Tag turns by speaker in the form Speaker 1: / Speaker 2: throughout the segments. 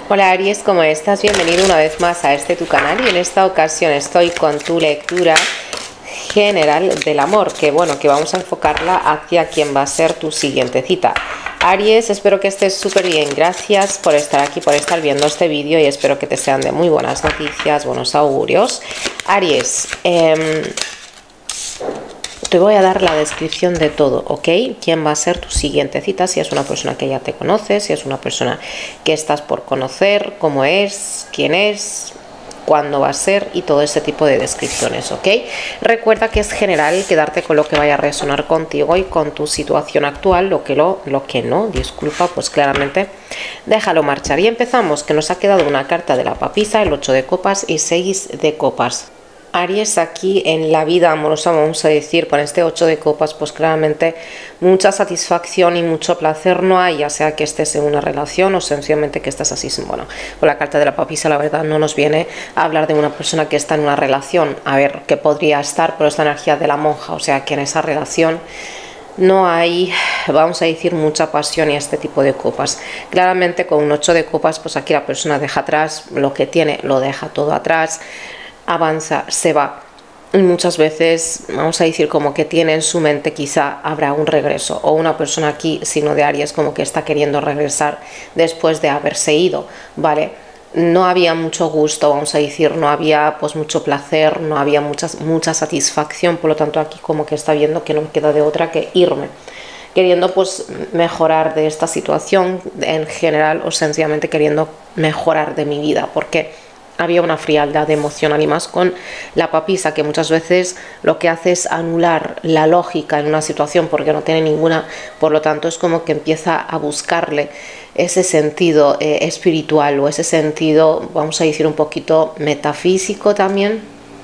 Speaker 1: Hola Aries, ¿cómo estás? Bienvenido una vez más a tu canal y en esta ocasión estoy con tu lectura general del amor, que vamos a enfocarla hacia quién va a ser tu siguiente cita. Aries, espero que estés súper bien, gracias por estar aquí, por estar viendo este vídeo y espero que te sean de muy buenas noticias, buenos augurios. Aries, te voy a dar la descripción de todo, ¿ok? ¿Quién va a ser tu siguiente cita? Si es una persona que ya te conoces, si es una persona que estás por conocer, cómo es, quién es, cuándo va a ser y todo ese tipo de descripciones, ¿ok? Recuerda que es general quedarte con lo que vaya a resonar contigo y con tu situación actual, lo que no, disculpa, pues claramente déjalo marchar. Y empezamos, que nos ha quedado una carta de la papisa, el 8 de copas y 6 de copas. Aries, aquí en la vida amorosa, vamos a decir, con este 8 de copas, pues claramente mucha satisfacción y mucho placer no hay, ya sea que estés en una relación o sencillamente que estás así. Bueno, con la carta de la papisa la verdad no nos viene a hablar de una persona que está en una relación, a ver, que podría estar, pero es la energía de la monja, o sea que en esa relación no hay, vamos a decir, mucha pasión y este tipo de copas. Claramente con un 8 de copas, pues aquí la persona deja atrás lo que tiene, lo deja todo atrás, avanza, se va. Y muchas veces, vamos a decir, como que tiene en su mente quizá habrá un regreso, o una persona aquí, signo de Aries, como que está queriendo regresar después de haberse ido, ¿vale? No había mucho gusto, vamos a decir, no había pues mucho placer, no había mucha satisfacción, por lo tanto aquí como que está viendo que no me queda de otra que irme, queriendo pues mejorar de esta situación en general o sencillamente queriendo mejorar de mi vida, porque había una frialdad emocional y más con la papisa, que muchas veces lo que hace es anular la lógica en una situación porque no tiene ninguna, por lo tanto es como que empieza a buscarle ese sentido espiritual o ese sentido, vamos a decir, un poquito metafísico también,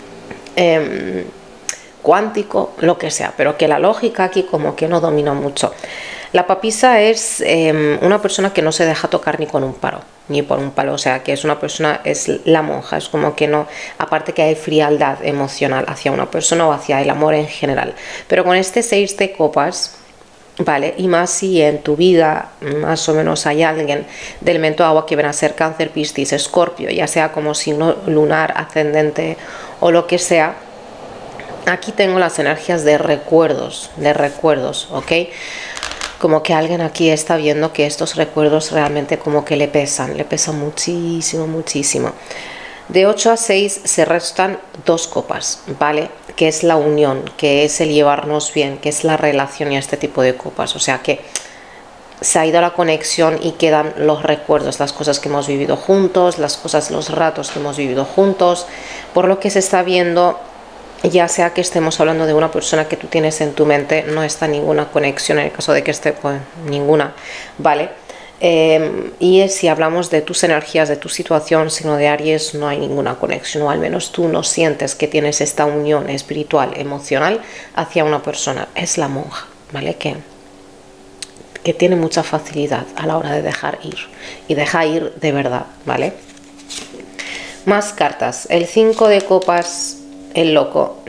Speaker 1: cuántico, lo que sea, pero que la lógica aquí como que no domina mucho. La papisa es una persona que no se deja tocar ni con un palo, ni por un palo, o sea, que es una persona, es la monja, es como que no, aparte que hay frialdad emocional hacia una persona o hacia el amor en general. Pero con este 6 de copas, ¿vale? Y más si en tu vida más o menos hay alguien del elemento agua que viene a ser Cáncer, Piscis, Escorpio, ya sea como signo lunar, ascendente o lo que sea. Aquí tengo las energías de recuerdos, ¿ok? Como que alguien aquí está viendo que estos recuerdos realmente como que le pesan muchísimo, muchísimo. De 8 a 6 se restan 2 copas, ¿vale? Que es la unión, que es el llevarnos bien, que es la relación y este tipo de copas. O sea que se ha ido la conexión y quedan los recuerdos, las cosas que hemos vivido juntos, los ratos que hemos vivido juntos, por lo que se está viendo. Ya sea que estemos hablando de una persona que tú tienes en tu mente, no está ninguna conexión, en el caso de que esté, pues ninguna, ¿vale? Y si hablamos de tus energías, de tu situación, signo de Aries, no hay ninguna conexión, o al menos tú no sientes que tienes esta unión espiritual, emocional hacia una persona. Es la monja, ¿vale? Que tiene mucha facilidad a la hora de dejar ir, y deja ir de verdad, ¿vale? Más cartas, el 5 de copas, el loco,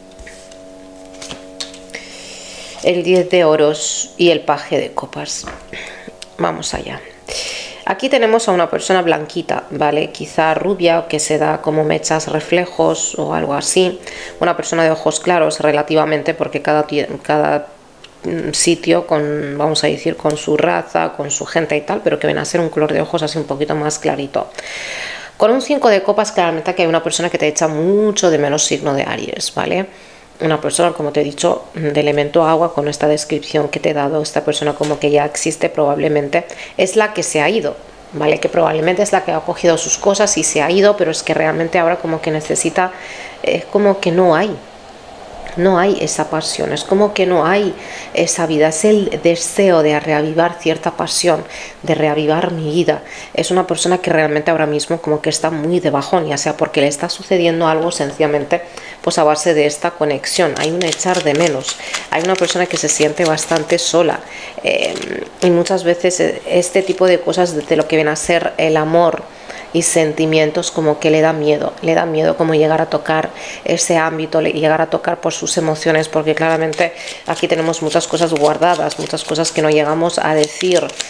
Speaker 1: el 10 de oros y el paje de copas. Vamos allá. Aquí tenemos a una persona blanquita, ¿vale? Quizá rubia, que se da como mechas reflejos o algo así. Una persona de ojos claros relativamente, porque cada sitio con, vamos a decir, con su raza, con su gente y tal, pero que viene a ser un color de ojos así un poquito más clarito. Con un 5 de copas, claramente que hay una persona que te echa mucho de menos signo de Aries, ¿vale? Una persona, como te he dicho, de elemento agua, con esta descripción que te he dado, esta persona como que ya existe probablemente, es la que se ha ido, ¿vale? Que probablemente es la que ha cogido sus cosas y se ha ido, pero es que realmente ahora como que necesita, es como que no hay esa pasión, es como que no hay esa vida, es el deseo de reavivar cierta pasión, de reavivar mi vida. Es una persona que realmente ahora mismo como que está muy de bajón, ya sea porque le está sucediendo algo sencillamente pues a base de esta conexión. Hay un echar de menos, hay una persona que se siente bastante sola, y muchas veces este tipo de cosas de lo que viene a ser el amor y sentimientos como que le da miedo como llegar a tocar ese ámbito, llegar a tocar por sus emociones, porque claramente aquí tenemos muchas cosas guardadas, muchas cosas que no llegamos a decir,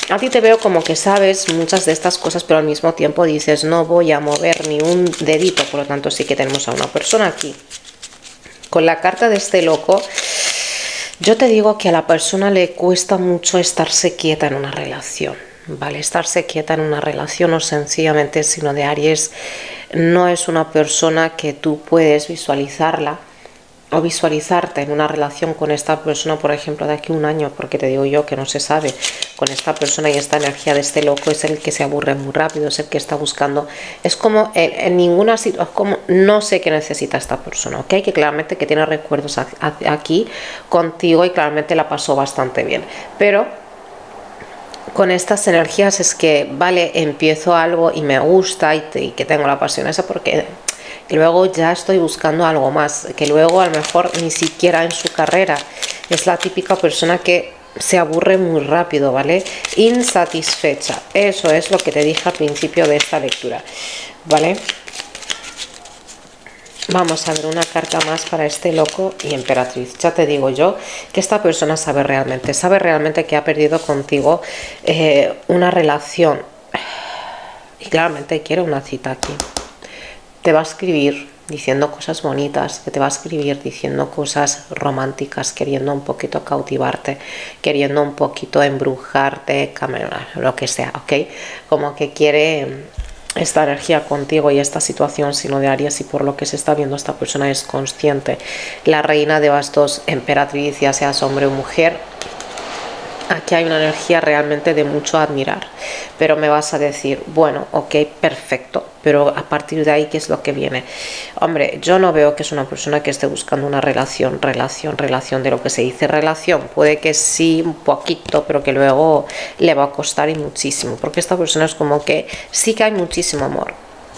Speaker 1: A ti te veo como que sabes muchas de estas cosas, pero al mismo tiempo dices, no voy a mover ni un dedito. Por lo tanto, sí que tenemos a una persona aquí. Con la carta de este loco, yo te digo que a la persona le cuesta mucho estarse quieta en una relación, ¿vale? Estarse quieta en una relación o sencillamente, sino de Aries, no es una persona que tú puedes visualizarla o visualizarte en una relación con esta persona, por ejemplo, de aquí a un año, porque te digo yo que no se sabe. Con esta persona y esta energía de este loco es el que se aburre muy rápido, es el que está buscando, es como en ninguna situación, como no sé qué necesita esta persona, ¿ok? Que claramente que tiene recuerdos aquí contigo y claramente la pasó bastante bien, pero con estas energías es que, vale, empiezo algo y me gusta y que tengo la pasión esa porque... Y luego ya estoy buscando algo más, que luego a lo mejor ni siquiera en su carrera. Es la típica persona que se aburre muy rápido, ¿vale? Insatisfecha. Eso es lo que te dije al principio de esta lectura, ¿vale? Vamos a ver una carta más para este loco y emperatriz. Ya te digo yo que esta persona sabe realmente que ha perdido contigo una relación. Y claramente quiere una cita aquí. Te va a escribir diciendo cosas bonitas, que te va a escribir diciendo cosas románticas, queriendo un poquito cautivarte, queriendo un poquito embrujarte, lo que sea, ¿ok? Como que quiere esta energía contigo y esta situación, sino de Aries, y por lo que se está viendo esta persona es consciente. La reina de bastos, emperatriz, ya seas hombre o mujer, aquí hay una energía realmente de mucho admirar, pero me vas a decir, bueno, ok, perfecto, pero a partir de ahí, ¿qué es lo que viene? Hombre, yo no veo que es una persona que esté buscando una relación de lo que se dice relación, puede que sí, un poquito, pero que luego le va a costar y muchísimo, porque esta persona es como que sí que hay muchísimo amor,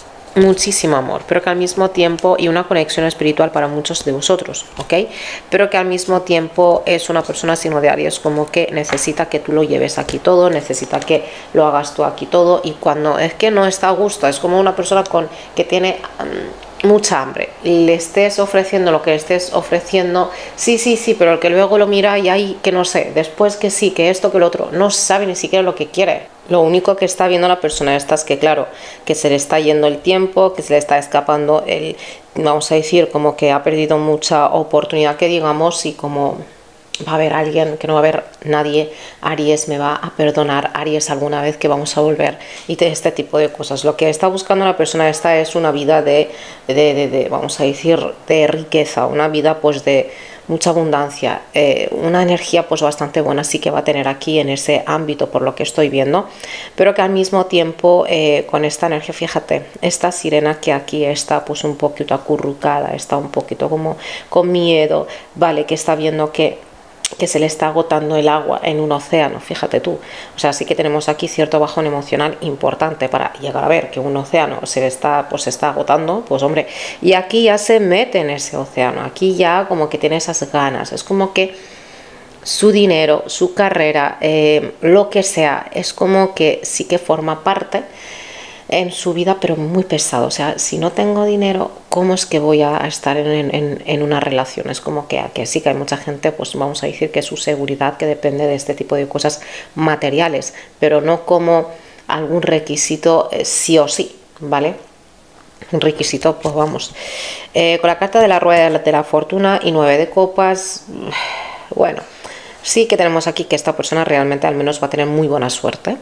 Speaker 1: pero que al mismo tiempo, y una conexión espiritual para muchos de vosotros, ¿ok? Pero que al mismo tiempo es una persona signo de Aries, como que necesita que tú lo lleves aquí todo, necesita que lo hagas tú aquí todo, y cuando es que no está a gusto, es como una persona que tiene mucha hambre, le estés ofreciendo lo que estés ofreciendo, sí, pero el que luego lo mira y hay que no sé, después que sí, que esto, que lo otro, no sabe ni siquiera lo que quiere. Lo único que está viendo la persona esta es que, claro, que se le está yendo el tiempo, que se le está escapando el, vamos a decir, como que ha perdido mucha oportunidad, que digamos, y como va a haber alguien, que no va a haber nadie, Aries me va a perdonar, Aries alguna vez que vamos a volver, y de este tipo de cosas. Lo que está buscando la persona esta es una vida de vamos a decir, de riqueza, una vida pues de mucha abundancia, una energía pues bastante buena sí que va a tener aquí en ese ámbito por lo que estoy viendo, pero que al mismo tiempo con esta energía, fíjate, esta sirena que aquí está pues un poquito acurrucada, está un poquito como con miedo, vale, que está viendo que se le está agotando el agua en un océano, fíjate tú, o sea, sí que tenemos aquí cierto bajón emocional importante para llegar a ver que un océano se está agotando, pues hombre, y aquí ya se mete en ese océano, aquí ya como que tiene esas ganas, es como que su dinero, su carrera, lo que sea, es como que sí que forma parte en su vida, pero muy pesado. O sea, si no tengo dinero, ¿cómo es que voy a estar en una relación? Es como que sí que hay mucha gente, pues vamos a decir que su seguridad que depende de este tipo de cosas materiales, pero no como algún requisito sí o sí, ¿vale? Un requisito, pues vamos. Con la carta de la rueda de la fortuna y 9 de copas, bueno, sí que tenemos aquí que esta persona realmente al menos va a tener muy buena suerte,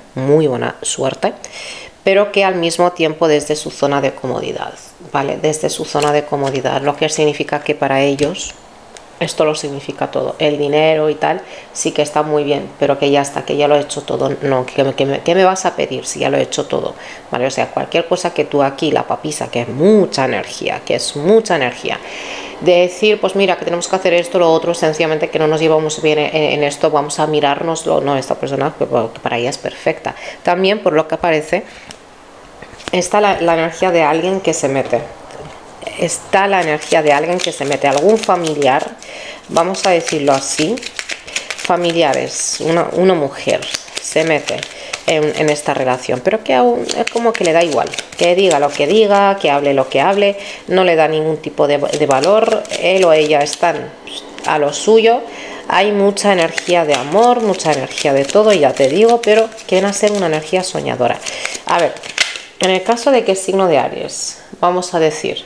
Speaker 1: pero que al mismo tiempo desde su zona de comodidad, ¿vale? Desde su zona de comodidad, lo que significa que para ellos esto lo significa todo, el dinero y tal, sí que está muy bien, pero que ya está, que ya lo he hecho todo, no, ¿qué me vas a pedir si ya lo he hecho todo? ¿Vale? O sea, cualquier cosa que tú aquí, la papisa, que es mucha energía, de decir, pues mira, que tenemos que hacer esto, lo otro, sencillamente que no nos llevamos bien en esto, vamos a mirárnoslo, no, esta persona que para ella es perfecta. También, por lo que aparece, está la energía de alguien que se mete. Algún familiar, vamos a decirlo así, familiares, una mujer se mete en esta relación, pero que aún es como que le da igual, que diga lo que diga, que hable lo que hable, no le da ningún tipo de valor, él o ella están a lo suyo, Hay mucha energía de amor, mucha energía de todo, ya te digo, pero quieren hacer una energía soñadora. A ver, en el caso de que el signo de Aries, vamos a decir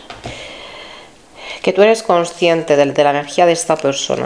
Speaker 1: que tú eres consciente de la energía de esta persona,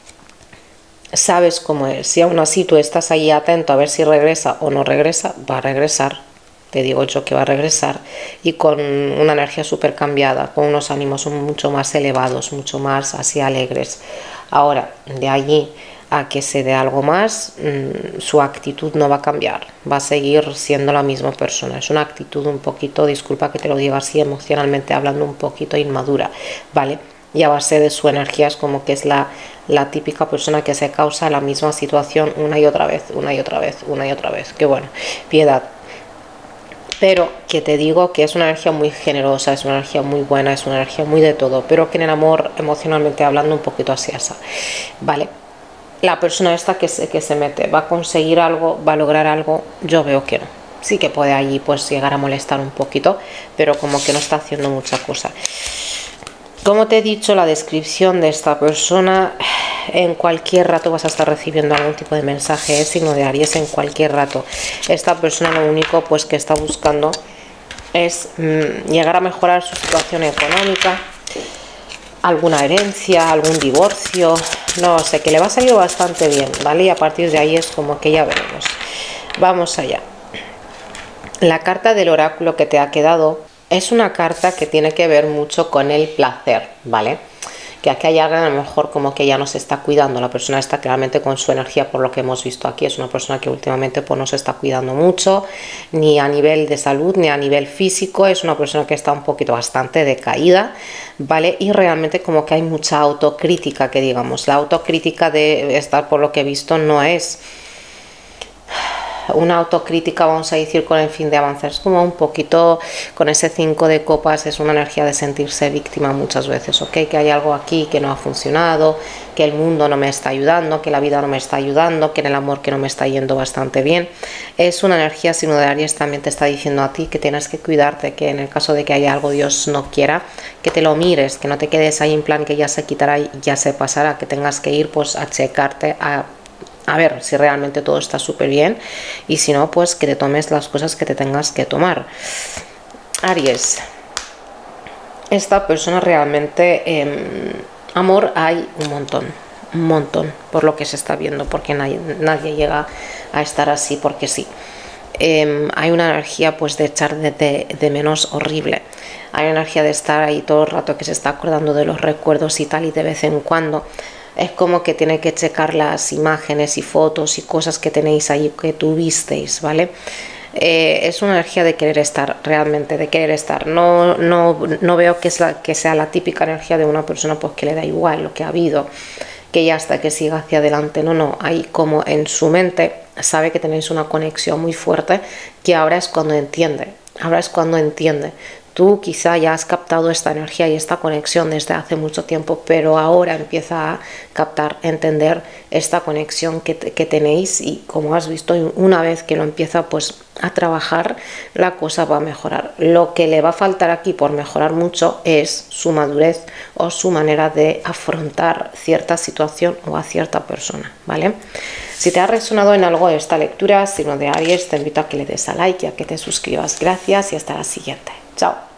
Speaker 1: sabes cómo es, y aún así tú estás ahí atento a ver si regresa o no regresa, va a regresar, te digo yo que va a regresar, y con una energía súper cambiada, con unos ánimos mucho más elevados, mucho más así alegres. Ahora, de allí a que se dé algo más, su actitud no va a cambiar, va a seguir siendo la misma persona. Es una actitud un poquito, disculpa que te lo diga así, emocionalmente hablando, un poquito inmadura, ¿vale? Y a base de su energía es como que es la típica persona que se causa la misma situación una y otra vez, una y otra vez, una y otra vez. Que bueno, piedad. Pero que te digo que es una energía muy generosa, es una energía muy buena, es una energía muy de todo, pero que en el amor, emocionalmente hablando, un poquito así, ¿vale? La persona esta que se mete, ¿va a conseguir algo? ¿Va a lograr algo? Yo veo que no. Sí que puede allí pues llegar a molestar un poquito, pero como que no está haciendo mucha cosa. Como te he dicho, la descripción de esta persona, en cualquier rato vas a estar recibiendo algún tipo de mensaje, es signo de Aries, en cualquier rato. Esta persona lo único pues que está buscando es llegar a mejorar su situación económica, alguna herencia, algún divorcio, no sé, que le va a salir bastante bien, ¿vale? Y a partir de ahí es como que ya veremos. Vamos allá. La carta del oráculo que te ha quedado es una carta que tiene que ver mucho con el placer, ¿vale? Que aquí hay alguien a lo mejor como que ya no se está cuidando, la persona está claramente con su energía, por lo que hemos visto aquí, es una persona que últimamente pues no se está cuidando mucho, ni a nivel de salud, ni a nivel físico, es una persona que está un poquito bastante decaída, ¿vale? Y realmente como que hay mucha autocrítica, que digamos, la autocrítica de estar, por lo que he visto, no es una autocrítica, vamos a decir, con el fin de avanzar, es como un poquito con ese 5 de copas, es una energía de sentirse víctima muchas veces, ¿ok? Que hay algo aquí que no ha funcionado, que el mundo no me está ayudando, que la vida no me está ayudando, que en el amor que no me está yendo bastante bien. Es una energía, signo de Aries, también te está diciendo a ti que tienes que cuidarte, que en el caso de que haya algo Dios no quiera, que te lo mires, que no te quedes ahí en plan que ya se quitará y ya se pasará, que tengas que ir pues a checarte, a ver si realmente todo está súper bien, y si no, pues que te tomes las cosas que te tengas que tomar. Aries, esta persona realmente, amor hay un montón, por lo que se está viendo, porque nadie llega a estar así porque sí. Hay una energía pues de echar de menos horrible, hay una energía de estar ahí todo el rato que se está acordando de los recuerdos y tal, y de vez en cuando es como que tiene que checar las imágenes y fotos y cosas que tenéis ahí, que tuvisteis, ¿vale? Es una energía de querer estar, realmente, de querer estar. No veo que sea la típica energía de una persona pues que le da igual lo que ha habido, que ya hasta que siga hacia adelante. No, hay como en su mente, sabe que tenéis una conexión muy fuerte, que ahora es cuando entiende, Tú quizá ya has captado esta energía y esta conexión desde hace mucho tiempo, pero ahora empieza a captar, entender esta conexión que tenéis, y como has visto, una vez que lo empieza pues a trabajar, la cosa va a mejorar. Lo que le va a faltar aquí por mejorar mucho es su madurez o su manera de afrontar cierta situación o a cierta persona, ¿vale? Si te ha resonado en algo esta lectura, signo de Aries, te invito a que le des a like y a que te suscribas. Gracias y hasta la siguiente. Chao.